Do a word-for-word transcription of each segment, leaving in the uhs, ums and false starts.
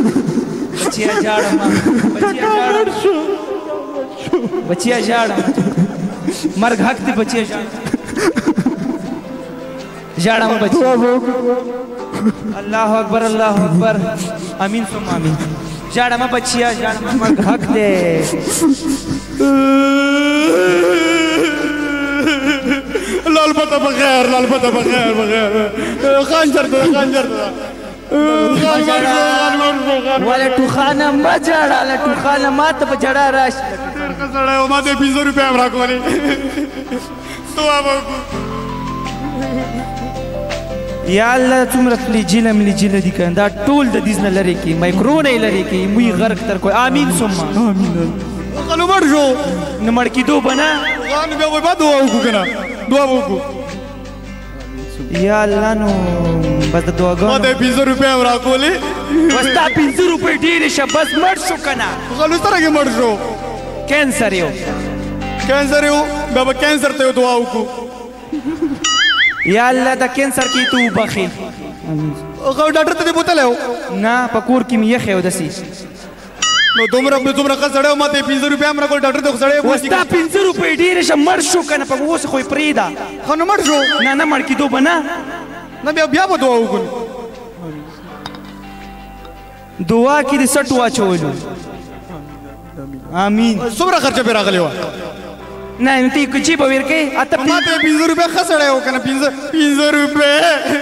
بچیا جاړم بچیا جاړم بچیا جاړم مرګ حق دی بچیا جاړم جاړم بچیا الله اکبر الله اکبر امین ثم امین جاړم بچیا جاړم مرګ حق دی لال پتہ بخیر لال پتہ بخیر بخیر خنجر ده خنجر ده ولا ټوخانه ما جاړه له ټوخانه ما ته په جړه راش سړی و ما ته پنځه روپۍ هم راکولې دعا به وکړو یا الله څومره فلیجیله ملیجیله دي که دا ټول د دیز نه لرې کړي مایکرونه یې لرې کړي موږ غرق تر کوی آمین ثم آمین نو مړ شو نو مړ کېدو به نه نو بیا به دعا وکړو که نه دعا به وکړو یا الله نو بس د دعاګانو ما ته یې پنځه روپۍ هم راکولې بس تا پنځه روپۍ ډېرې شه بس مړ شو که نه خلو سترګې مړ شو کینسر یو کینسر یو بیا به کینسر ته یو دعا وکړو یا الله د کینسر کې ته وبخې ډاکټر ته دې بوتلی و نه په کور کې مې یخی و داسې نو دومره دومره ښه سړی و ما ته یې پنځه روپۍ هم راکول ډاکټر ته خو سړی اوس تا پنځه روپۍ ډېرې شه مړ شو که نه په اوس خو یې پرېږده ښه نو مړ شو نه نه مړ کېدو به نه نه بیا بیا به دعا وکړو دعا کې د سټ واچولو آمین څومره خرچه پرې راغلې وه نه نو ته یې کوچې به ورکوې اته ما ته یې پنځه روپۍ ښه سړی و که نه پنځه پنځه روپۍ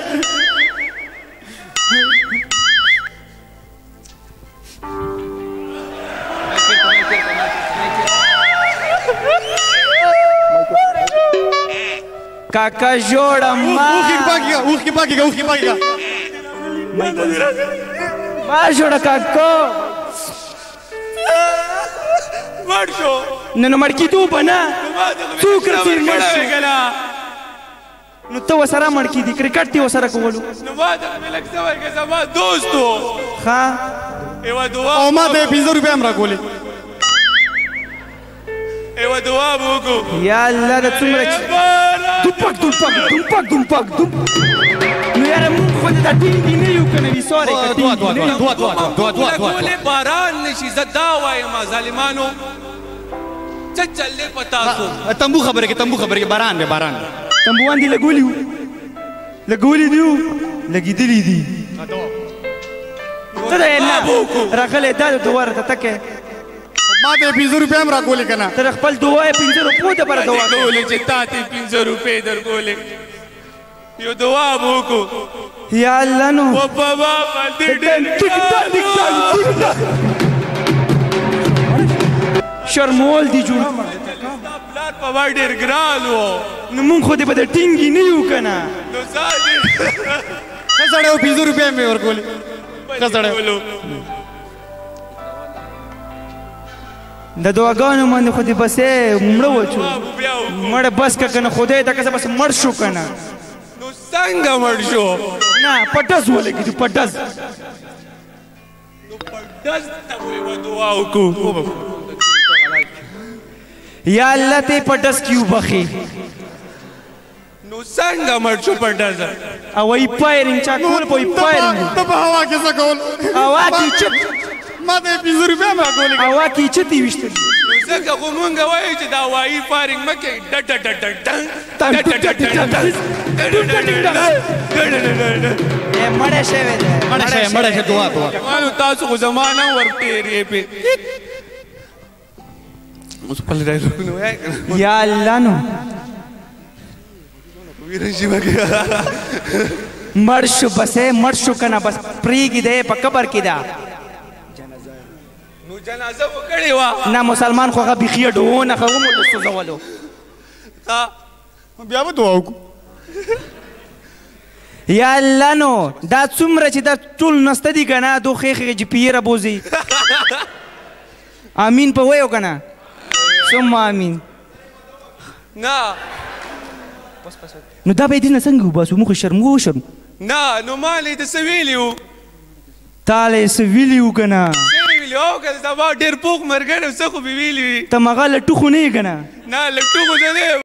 کاکا جوړه ما اوښکې پاکېږه اوښکې پاکېږه اوښکې پاکېږه ما جوړه کاکو مړ شو نه نو مړ کېدو به نه څوک رسېږي مړ شو نو ته ورسره مړ کېدي کرکټ دې ورسره کولو نو ما ته مې لږ څه ورکړه زما دوست و ښه یوه دعا او ما ته یې پنځه روپۍ هم راکولې یوه دعا به وکړو یا الله د څومره دوپک دوپک دوپک دوپک دوپ نو یاره مونږ خو د دا ټینګې نه یو که نه وي سوری که ټینګې نه یو ولې باران نشي زه دا وایم ظالمانو څه چل دی په تاسو تمبو خبرې کې تمبو خبرې کې باران دی باران دی تنبوان دې لګولي وو لګولي دي وو لګېدلي دي ته د الله راغلی دا د دعا راته تکې ما ته یې پنځه روپۍ هم راکولې که نه ته د خپل دعا یې پنځه روپو دپاره دعا کولې چې تا ته پنځه روپۍ درکولې یو دعا به وکړو یا الله نو و بابا باندې شرمول دي جوړ پلار په وای ډېر ګران و نو مونږ خو دې به د ټینګې نه یو که نه نو ځالې ښه سړی و پنځه روپۍ هم مې ورکولې ښه سړی د دعاګانو باندې خو دې بسې مړه وچو مړه بس که که نه خدای ته که بس مړ شو که نه نو څنګه مړ شو نه په ډز ولګېدو په ډز نو په ډز ته به یوه دعا وکړو یا الله ته په ډز کې وبخې نو څنګه مړ شو په ډز او وایي فایرینګ چا کول په وایي فایرینګ ته په هوا کې څه کول هوا کې چت ما ته یې پنځه روپۍ هم راکولې هوا کې چت یې ویشتلي نو ځکه خو مونږ وایو چې دا وایي فایرینګ مه کوئ ډ ډ ډ ډ مړه شوې ده مړه شوې مړه شوې دعا دعا مانو تاسو خو زما نه ورتېرې پې اوس خپل ډایلوګونه وایه که نه یا الله نو ویره شي به مړ شو بسې مړ شو که نه بس پرېږي دی په قبر کې ده نو جنازه مو کړې وه نه مسلمان خو هغه بیخي ډونه ښه ومو سوځولو بیا به دعا وکړو یا الله نو دا څومره چې دا ټول نسته دي که نه دو خېخې چې پیره بوځي امین په ویو که نه ثم امین نه نو دا به یې دې نه څنګه وباسو موږ خو شرمو شرمو نه نو ما له یې د څه ویلي وو تا له یې څه ویلي وو که نه څه یې ویلي او که زما ډېر پوخ ملګری څه خو مې ویلي وي ته مغه له ټوخو نه یې که نه نه له ټوخو زه نه یم